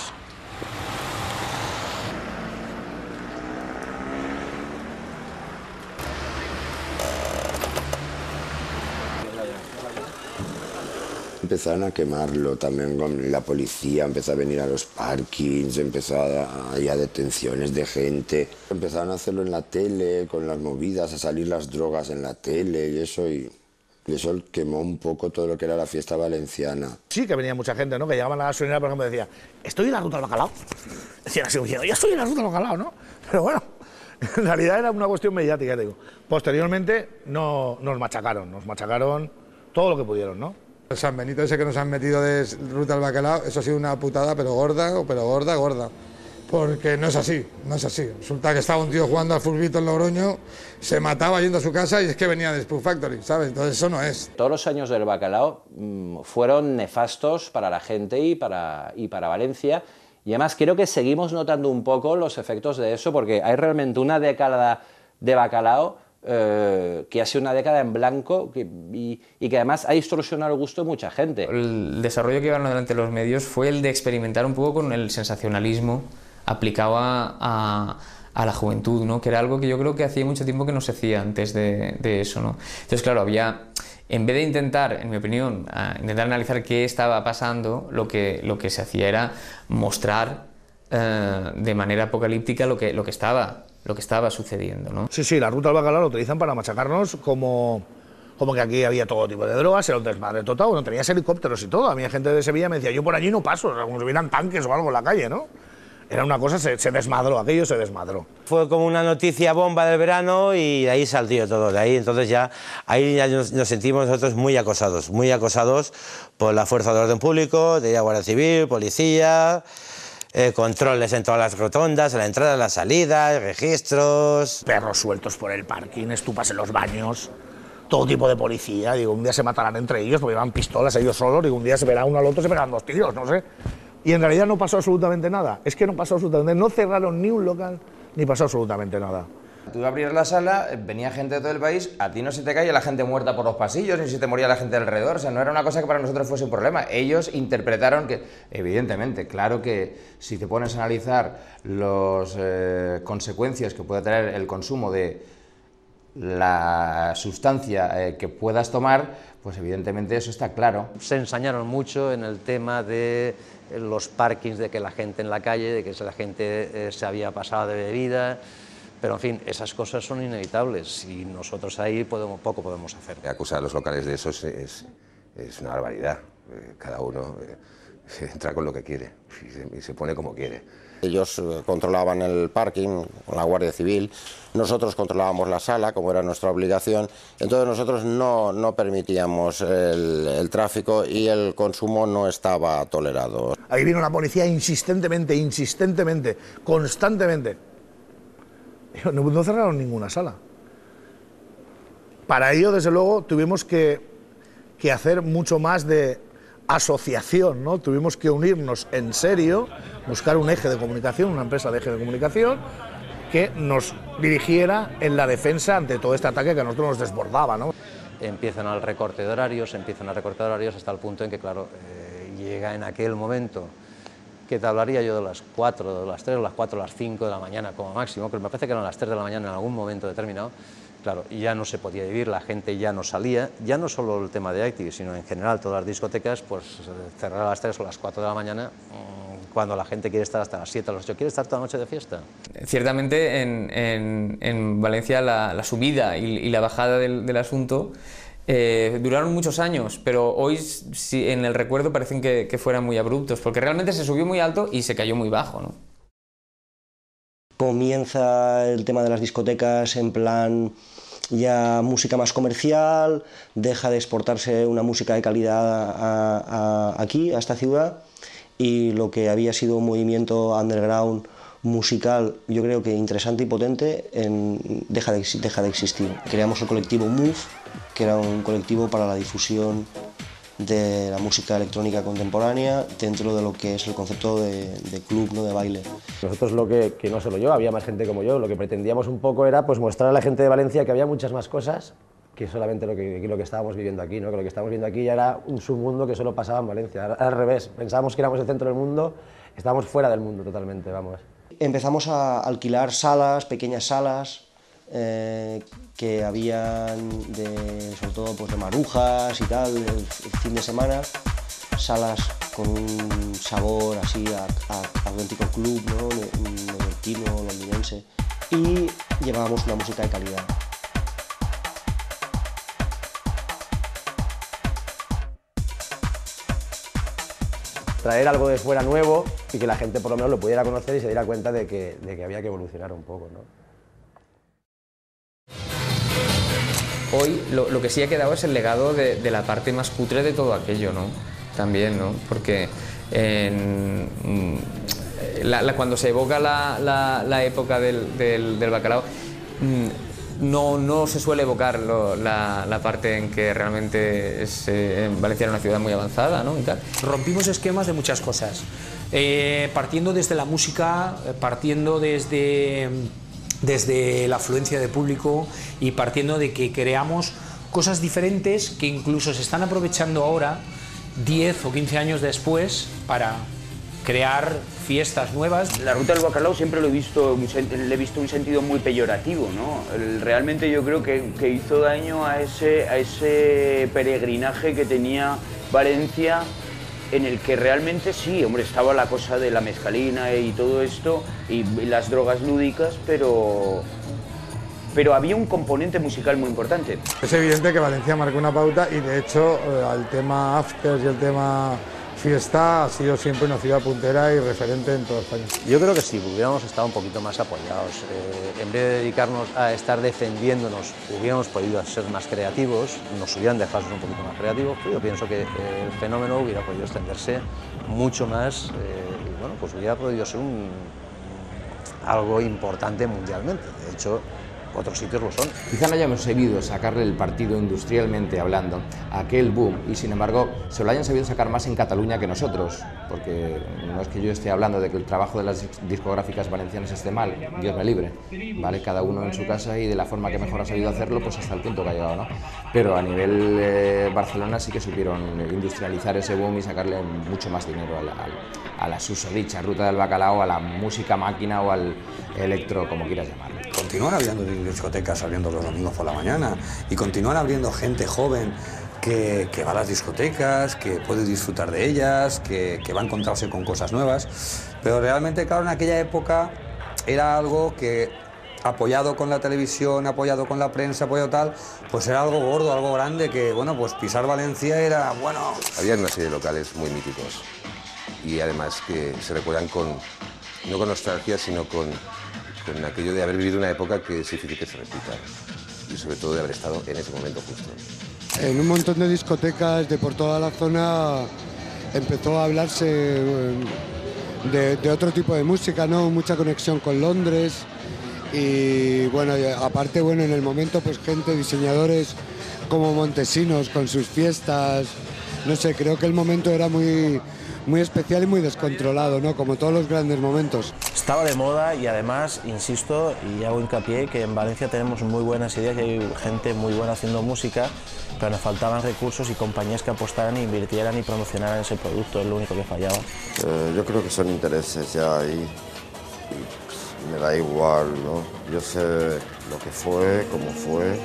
Empezaron a quemarlo también con la policía, empezó a venir a los parkings, empezó a, a ir a detenciones de gente. Empezaron a hacerlo en la tele, con las movidas, a salir las drogas en la tele y eso, y, y eso quemó un poco todo lo que era la fiesta valenciana. Sí que venía mucha gente, ¿no? Que llegaban a la gasolinera, por ejemplo, y decía, estoy en la ruta del bacalao. Decían así, ya estoy en la ruta del bacalao, ¿no? Pero bueno, en realidad era una cuestión mediática, te digo. Posteriormente no, nos machacaron, nos machacaron todo lo que pudieron, ¿no? El San Benito ese que nos han metido de ruta al bacalao, eso ha sido una putada, pero gorda, pero gorda, gorda. Porque no es así, no es así. Resulta que estaba un tío jugando al fulbito en Logroño, se mataba yendo a su casa y es que venía de Spook Factory, ¿sabes? Entonces eso no es. Todos los años del bacalao mmm, fueron nefastos para la gente y para, y para Valencia. Y además creo que seguimos notando un poco los efectos de eso, porque hay realmente una década de bacalao eh, que ha sido una década en blanco que, y, y que además ha distorsionado el gusto de mucha gente. El desarrollo que llevaron adelante los medios fue el de experimentar un poco con el sensacionalismo aplicado a, a, a la juventud, ¿no? Que era algo que yo creo que hacía mucho tiempo que no se hacía antes de, de eso, ¿no? Entonces, claro, había... En vez de intentar, en mi opinión, a intentar analizar qué estaba pasando, lo que, lo que se hacía era mostrar eh, de manera apocalíptica lo que, lo que estaba, lo que estaba sucediendo, ¿no? Sí, sí, la ruta del bacalao lo utilizan para machacarnos como, como que aquí había todo tipo de drogas, era un desmadre total, bueno, tenías helicópteros y todo. A mí gente de Sevilla me decía, yo por allí no paso, o sea, como si hubieran tanques o algo en la calle, ¿no? Era una cosa, se, se desmadró, aquello se desmadró. Fue como una noticia bomba del verano y de ahí salió todo, de ahí entonces ya, ahí ya nos, nos sentimos nosotros muy acosados, muy acosados por la fuerza de orden público, de Guardia Civil, policía, eh, controles en todas las rotondas, en la entrada, en la salida, registros... Perros sueltos por el parking, estupas en los baños, todo tipo de policía, digo, un día se matarán entre ellos porque llevan pistolas ellos solos, digo, un día se verá uno al otro, se pegan dos tiros, no sé. Y en realidad no pasó absolutamente nada. Es que no pasó absolutamente nada. No cerraron ni un local, ni pasó absolutamente nada. Tú abrías la sala, venía gente de todo el país, a ti no se te caía la gente muerta por los pasillos, ni se te moría la gente alrededor. O sea, no era una cosa que para nosotros fuese un problema. Ellos interpretaron que, evidentemente, claro que si te pones a analizar las eh, consecuencias que puede traer el consumo de la sustancia eh, que puedas tomar, pues evidentemente eso está claro. Se ensañaron mucho en el tema de los parkings, de que la gente en la calle, de que la gente eh, se había pasado de bebida, pero en fin, esas cosas son inevitables y nosotros ahí podemos, poco podemos hacer. Acusar a los locales de eso es, es, es una barbaridad. Cada uno eh, entra con lo que quiere y se, y se pone como quiere. Ellos controlaban el parking con la Guardia Civil, nosotros controlábamos la sala, como era nuestra obligación, entonces nosotros no, no permitíamos el, el tráfico y el consumo no estaba tolerado. Ahí vino la policía insistentemente, insistentemente, constantemente. No, no cerraron ninguna sala. Para ello, desde luego, tuvimos que, que hacer mucho más de asociación, ¿no? Tuvimos que unirnos en serio, buscar un eje de comunicación, una empresa de eje de comunicación que nos dirigiera en la defensa ante todo este ataque que a nosotros nos desbordaba, ¿no? Empiezan al recorte de horarios, empiezan a recortar horarios hasta el punto en que, claro, eh, llega en aquel momento que te hablaría yo de las cuatro, de las tres, de las cuatro, de las cinco de la mañana como máximo, pero me parece que eran las tres de la mañana en algún momento determinado. Claro, ya no se podía vivir, la gente ya no salía, ya no solo el tema de Active, sino en general todas las discotecas, pues cerrar a las tres o las cuatro de la mañana, cuando la gente quiere estar hasta las siete o las ocho, quiere estar toda la noche de fiesta. Ciertamente en, en, en Valencia la, la subida y, y la bajada del, del asunto eh, duraron muchos años, pero hoy sí, en el recuerdo parecen que, que fueran muy abruptos, porque realmente se subió muy alto y se cayó muy bajo, ¿no? Comienza el tema de las discotecas en plan ya música más comercial, deja de exportarse una música de calidad a, a, aquí, a esta ciudad, y lo que había sido un movimiento underground musical, yo creo que interesante y potente, en, deja, de, deja de existir. Creamos el colectivo Move, que era un colectivo para la difusión de la música electrónica contemporánea dentro de lo que es el concepto de, de club, ¿no? De baile. Nosotros, lo que, que no solo yo, había más gente como yo, lo que pretendíamos un poco era pues, mostrar a la gente de Valencia que había muchas más cosas que solamente lo que, lo que estábamos viviendo aquí, ¿no? Que lo que estábamos viviendo aquí ya era un submundo que solo pasaba en Valencia, al revés, pensábamos que éramos el centro del mundo, estábamos fuera del mundo totalmente, vamos. Empezamos a alquilar salas, pequeñas salas, Eh, que habían de, sobre todo pues de marujas y tal, el, el fin de semana, salas con un sabor así a, a, a auténtico club, ¿no? Neoyorquino, londinense, y llevábamos una música de calidad. Traer algo de fuera nuevo y que la gente por lo menos lo pudiera conocer y se diera cuenta de que, de que había que evolucionar un poco, ¿no? Hoy lo, lo que sí ha quedado es el legado de, de la parte más cutre de todo aquello, ¿no? También, ¿no? Porque en, la, la, cuando se evoca la, la, la época del, del, del bacalao, no, no se suele evocar lo, la, la parte en que realmente es, eh, Valencia era una ciudad muy avanzada, ¿no? Y tal. Rompimos esquemas de muchas cosas, eh, partiendo desde la música, partiendo desde... desde la afluencia de público y partiendo de que creamos cosas diferentes que incluso se están aprovechando ahora, diez o quince años después, para crear fiestas nuevas. La ruta del bacalao siempre lo he visto, le he visto un sentido muy peyorativo, ¿no? El, realmente yo creo que, que hizo daño a ese, a ese peregrinaje que tenía Valencia, en el que realmente sí, hombre, estaba la cosa de la mezcalina y todo esto, y, y las drogas lúdicas, pero, pero había un componente musical muy importante. Es evidente que Valencia marcó una pauta y de hecho eh, el tema afters y el tema fiesta ha sido siempre una ciudad puntera y referente en toda España. Yo creo que sí, hubiéramos estado un poquito más apoyados. Eh, en vez de dedicarnos a estar defendiéndonos, hubiéramos podido ser más creativos, nos hubieran dejado ser un poquito más creativos. Yo pienso que el fenómeno hubiera podido extenderse mucho más eh, y bueno, pues hubiera podido ser un, algo importante mundialmente. De hecho, otros sitios lo son. Quizá no hayamos sabido sacarle el partido industrialmente hablando a aquel boom y sin embargo se lo hayan sabido sacar más en Cataluña que nosotros, porque no es que yo esté hablando de que el trabajo de las discográficas valencianas esté mal, Dios me libre, ¿vale? Cada uno en su casa y de la forma que mejor ha sabido hacerlo, pues hasta el punto que ha llegado, ¿no? Pero a nivel eh, Barcelona sí que supieron industrializar ese boom y sacarle mucho más dinero a la, a la susodicha ruta del bacalao, a la música máquina o al electro, como quieras llamarlo. Continúan abriendo discotecas, abriendo los domingos por la mañana y continúan abriendo gente joven que, que va a las discotecas, que puede disfrutar de ellas, que, que va a encontrarse con cosas nuevas, pero realmente, claro, en aquella época era algo que, apoyado con la televisión, apoyado con la prensa, apoyado tal, pues era algo gordo, algo grande, que, bueno, pues pisar Valencia era, bueno... Había una serie de locales muy míticos y además que se recuerdan con, no con nostalgia, sino con... con aquello de haber vivido una época que es difícil que se repita y sobre todo de haber estado en ese momento justo. En un montón de discotecas de por toda la zona empezó a hablarse de, de otro tipo de música, ¿no? Mucha conexión con Londres y bueno, aparte bueno, en el momento pues gente, diseñadores como Montesinos con sus fiestas, no sé, creo que el momento era muy... muy especial y muy descontrolado, ¿no? Como todos los grandes momentos. Estaba de moda y además, insisto y hago hincapié, que en Valencia tenemos muy buenas ideas y hay gente muy buena haciendo música, pero nos faltaban recursos y compañías que apostaran, invirtieran y promocionaran ese producto, es lo único que fallaba. Eh, yo creo que son intereses ya ahí, y, pues, me da igual, ¿no? Yo sé lo que fue, cómo fue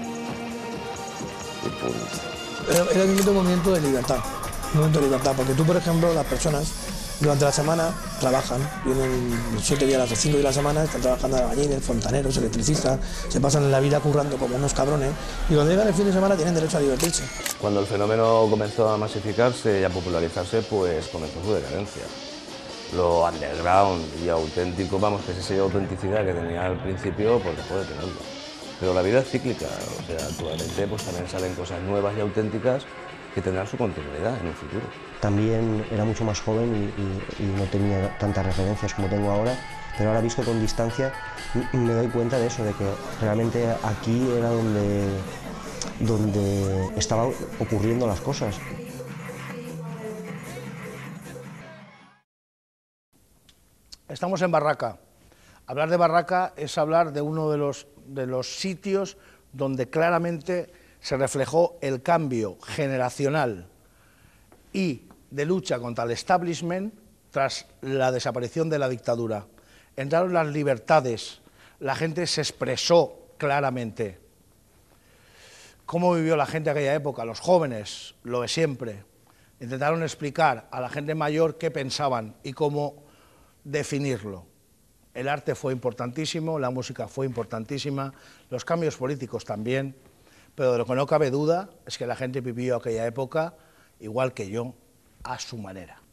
y punto. Era, era un momento de libertad. Un momento de libertad, porque tú, por ejemplo, las personas durante la semana trabajan, vienen siete días, las cinco días de la semana, están trabajando albañiles, fontaneros, electricistas, se pasan la vida currando como unos cabrones y cuando llegan el fin de semana tienen derecho a divertirse. Cuando el fenómeno comenzó a masificarse y a popularizarse, pues comenzó su decadencia. Lo underground y auténtico, vamos, que ese sello de autenticidad que tenía al principio, pues dejó de tenerlo. Pero la vida es cíclica, o sea, actualmente pues también salen cosas nuevas y auténticas que tendrán su continuidad en el futuro. También era mucho más joven y, y, y no tenía tantas referencias como tengo ahora, pero ahora visto con distancia me doy cuenta de eso, de que realmente aquí era donde, donde estaban ocurriendo las cosas. Estamos en Barraca. Hablar de Barraca es hablar de uno de los, de los sitios donde claramente se reflejó el cambio generacional y de lucha contra el establishment tras la desaparición de la dictadura. Entraron las libertades, la gente se expresó claramente. ¿Cómo vivió la gente de aquella época? Los jóvenes, lo de siempre. Intentaron explicar a la gente mayor qué pensaban y cómo definirlo. El arte fue importantísimo, la música fue importantísima, los cambios políticos también. Pero de lo que no cabe duda es que la gente vivió aquella época, igual que yo, a su manera.